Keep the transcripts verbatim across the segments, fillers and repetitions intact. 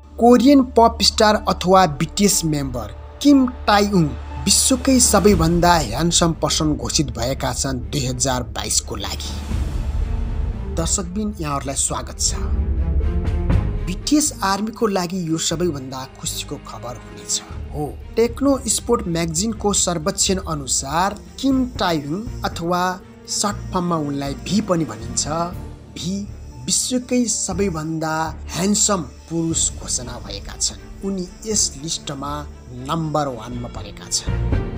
Korean pop star अथवा BTS member Kim Taehyung विश्वकै सबैभन्दा ह्यान्डसम पर्सन घोषित भएका छन् दुई हजार बाइस को लागि। दर्शकबिन यहाँहरूलाई स्वागत छ। बीटीएस आर्मीको लागि यो सबैभन्दा खुसीको खबर हुनेछ। हो, टेक्नो स्पोर्ट म्यागजिनको सर्वेक्षण अनुसार किम टाइउङ अथवा सर्ट फर्ममा उनलाई भी पनि भनिन्छ, भी विश्वकै सबैभन्दा ह्यान्डसम पुरुष घोषणा भएका छन्। उनी यस लिस्टमा नम्बर वानमा परेका छन्।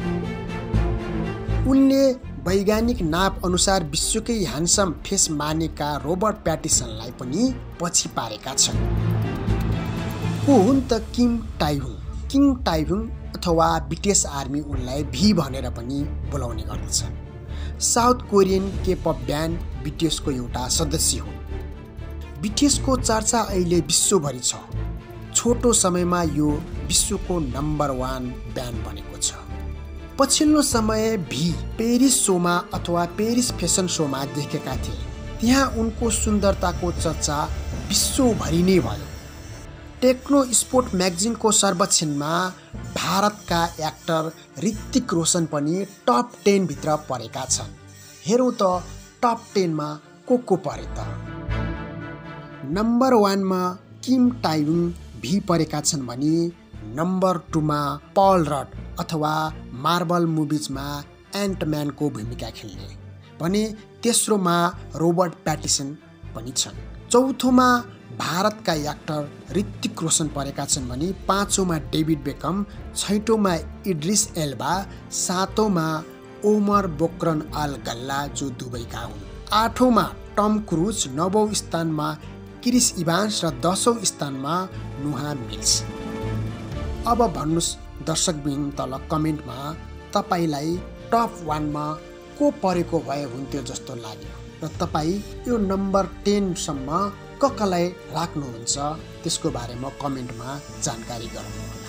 उनले वैज्ञानिक नाप अनुसार विश्वकै ह्यान्डसम फेस मानेका रोबर्ट प्याटिसनलाई पनि पछि पारेका छन्। को हुन् त किम टाइउङ? किम टाइउङ अथवा बीटीएस आर्मी उनलाई भी भनेर पनि बोलाउने गर्दछन्। साउथ कोरियन के-पप ब्यान्ड बीटीएसको एउटा सदस्य हुन्। बीटीएसको चर्चा अहिले विश्वभरि छ। छोटो समयमा यो विश्वको नम्बर वान ब्यान्ड बनेको छ। पछिल्लो समय भी पेरिस सोमा अथवा पेरिस फेसन सोमा देखेका थिए। त्यहाँ उनको सुन्दरताको चर्चा विश्वभरि नै भयो। टेक्नो स्पोर्ट म्यागजिनको सर्वेक्षणमा भारतका एक्टर ऋतिक रोशन पनि टप टेन भित्र परेका छन्। हेरौँ त टप टेनमा को को परे त। नम्बर वानमा किम टाइउङ भी परेका छन् भने नम्बर टूमा पल रड अथवा मार्बल मुभिजमा एन्टम्यानको भूमिका खेल्ने भने तेस्रोमा रोबर्ट प्याटिसन पनि छन्। चौथोमा भारतका एक्टर ऋतिक रोशन परेका छन् भने पाँचौँमा डेभिड बेकम, छैटौँमा इड्रिस एल्बा, सातौँमा ओमर बोक्रन अल गल्ला जो दुबईका हुन्, आठौँमा टम क्रुज, नवौँ स्थानमा क्रिस इभान्स र दसौँ स्थानमा नुहा मिल्स। अब भन्नुहोस् दर्शकबिन तल कमेन्टमा तपाईलाई टप वानमा को परेको भए हुन्थ्यो जस्तो लाग्यो र तपाईँ यो नम्बर टेनसम्म कसलाई राख्नुहुन्छ त्यसको बारेमा कमेन्टमा जानकारी गराउनु।